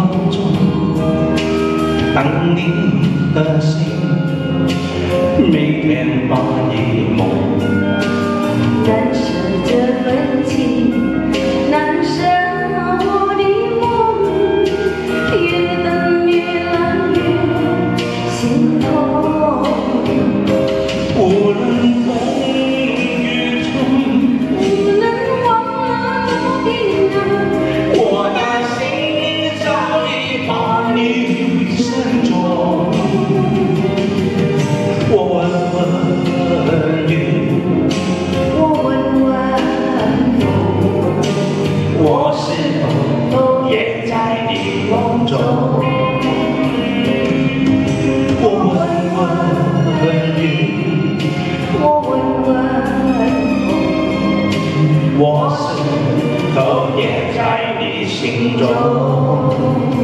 梦中，等你的心，每天把你梦。 难舍这份情，难舍我的梦，越等越冷越心痛。 无论风雨中， 无论忘了多冰冷， 我的心里早已把你深种。我问问雨， 我问问风， 我是否也在你梦中？我问问雨， 我问问风， 我是否也在你心中？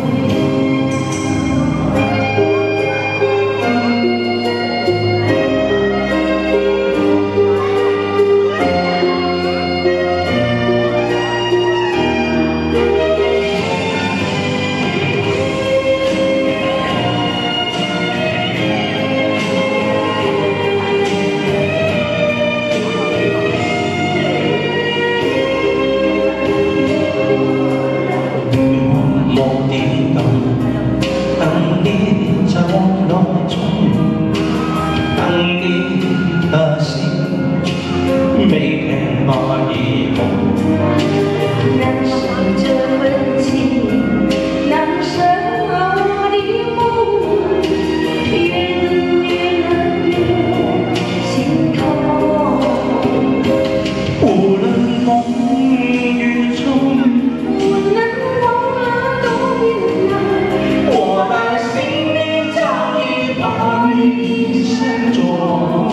等你在网络中，等你的心，每天把你梦。 难舍这份情，难舍我的梦，越等越冷越心痛。 无论风雨中， 无论忘了多冰冷， 我的心里早已把你深种。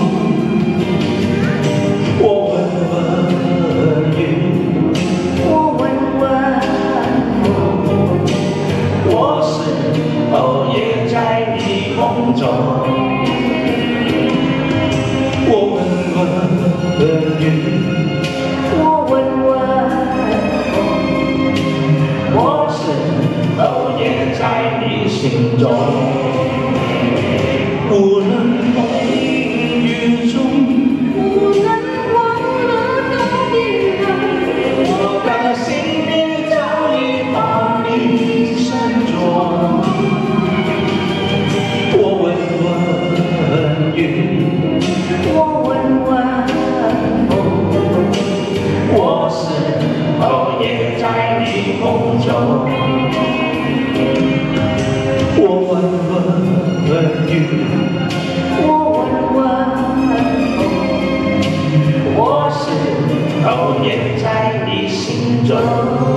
我问问雨， 我问问风， 我是否也在你梦中？我问问雨， 我问问风， 我是否也在你心中？无论风雨中， 无论忘了多冰冷， 我的心里早已把你深种。我问问雨， 我问问风， 我是否也在你梦中？我问问雨， 我问问风， 我是否也在你心中？